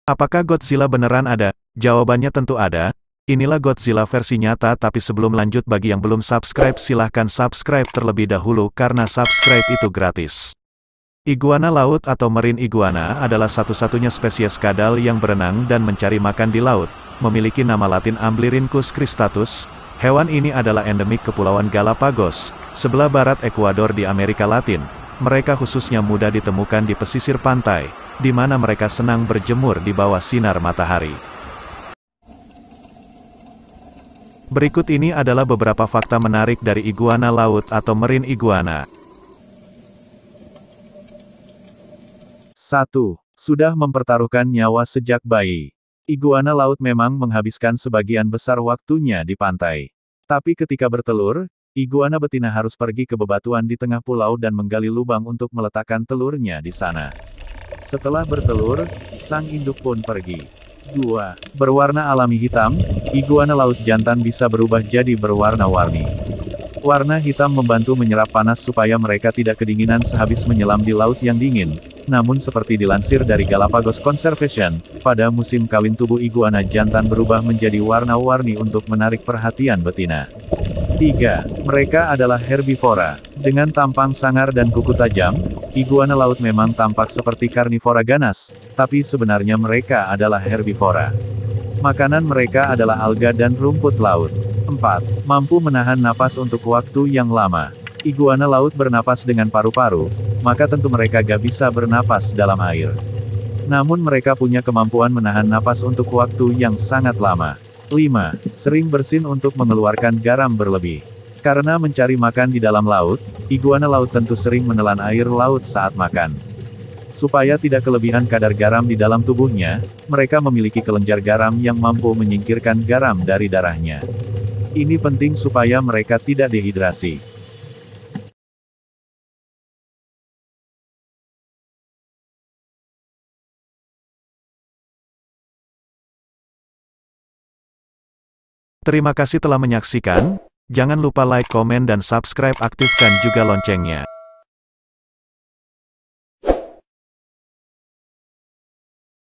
Apakah Godzilla beneran ada? Jawabannya tentu ada. Inilah Godzilla versi nyata, tapi sebelum lanjut, bagi yang belum subscribe silahkan subscribe terlebih dahulu karena subscribe itu gratis. Iguana laut atau marine iguana adalah satu-satunya spesies kadal yang berenang dan mencari makan di laut, memiliki nama latin Amblyrhynchus cristatus. Hewan ini adalah endemik Kepulauan Galapagos, sebelah barat Ekuador di Amerika Latin. Mereka khususnya mudah ditemukan di pesisir pantai, di mana mereka senang berjemur di bawah sinar matahari. Berikut ini adalah beberapa fakta menarik dari iguana laut atau marine iguana. 1. Sudah mempertaruhkan nyawa sejak bayi. Iguana laut memang menghabiskan sebagian besar waktunya di pantai. Tapi ketika bertelur, iguana betina harus pergi ke bebatuan di tengah pulau dan menggali lubang untuk meletakkan telurnya di sana. Setelah bertelur, sang induk pun pergi. 2. Berwarna alami hitam, iguana laut jantan bisa berubah jadi berwarna-warni. Warna hitam membantu menyerap panas supaya mereka tidak kedinginan sehabis menyelam di laut yang dingin. Namun seperti dilansir dari Galapagos Conservation, pada musim kawin tubuh iguana jantan berubah menjadi warna-warni untuk menarik perhatian betina. 3. Mereka adalah herbivora. Dengan tampang sangar dan kuku tajam, iguana laut memang tampak seperti karnivora ganas, tapi sebenarnya mereka adalah herbivora. Makanan mereka adalah alga dan rumput laut. 4. Mampu menahan napas untuk waktu yang lama. Iguana laut bernapas dengan paru-paru, maka tentu mereka gak bisa bernapas dalam air. Namun mereka punya kemampuan menahan napas untuk waktu yang sangat lama. 5. Sering bersin untuk mengeluarkan garam berlebih. Karena mencari makan di dalam laut, iguana laut tentu sering menelan air laut saat makan. Supaya tidak kelebihan kadar garam di dalam tubuhnya, mereka memiliki kelenjar garam yang mampu menyingkirkan garam dari darahnya. Ini penting supaya mereka tidak dehidrasi. Terima kasih telah menyaksikan. Jangan lupa like, komen, dan subscribe, aktifkan juga loncengnya.